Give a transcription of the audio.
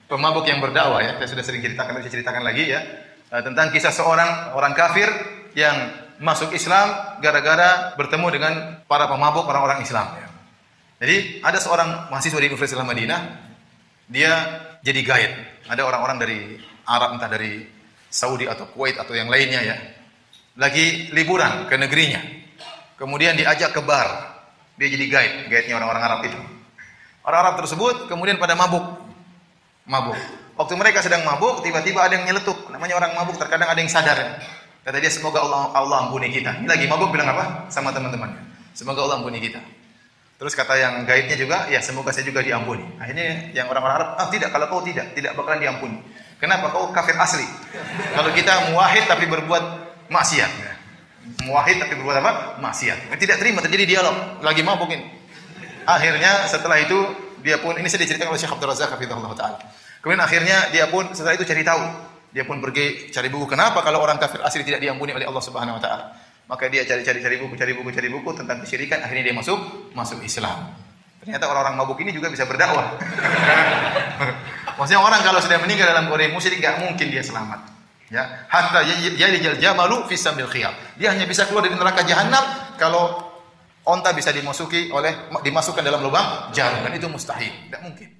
pemabuk yang berdakwah ya. Saya sudah sering ceritakan, bisa ceritakan lagi ya. Tentang kisah seorang orang kafir yang masuk Islam gara-gara bertemu dengan para pemabuk orang-orang Islam ya. Jadi ada seorang mahasiswa di Universitas Madinah, dia jadi guide. Ada orang-orang dari Arab, entah dari Saudi atau Kuwait atau yang lainnya ya, lagi liburan ke negerinya. Kemudian diajak ke bar. Dia jadi guide-nya orang-orang Arab itu. Orang Arab tersebut kemudian pada mabuk. Waktu mereka sedang mabuk, tiba-tiba ada yang nyeletuk. Namanya orang mabuk, terkadang ada yang sadar ya. Kata dia, semoga Allah ampuni kita. Ini lagi mabuk bilang apa? Sama teman-temannya. Semoga Allah ampuni kita. Terus kata yang guide-nya juga, ya semoga saya juga diampuni. Akhirnya yang orang-orang Arab, tidak, kalau kau tidak bakalan diampuni. Kenapa? Kau kafir asli. Kalau kita muwahhid tapi berbuat maksiat. Muwahhid tapi berbuat apa? Maksiat. Tidak terima, terjadi dialog. Lagi mabukin. Akhirnya setelah itu, dia pun, ini saya diceritakan oleh Syekh Abdul Razak hafizahullah ta'ala. Kemudian akhirnya dia pun setelah itu cari tahu. Dia pun pergi cari buku. Kenapa kalau orang kafir asli tidak diampuni oleh Allah Subhanahu wa taala? Maka dia cari buku tentang kesyirikan, akhirnya dia masuk Islam. Ternyata orang-orang mabuk ini juga bisa berdakwah. Maksudnya orang kalau sudah meninggal dalam kondisi musyrik enggak mungkin dia selamat. Ya, hatta yalijal jamalu fi samil khiyam. Dia hanya bisa keluar dari neraka jahanam kalau onta bisa dimasukkan dalam lubang jarum, dan itu mustahil, tidak mungkin.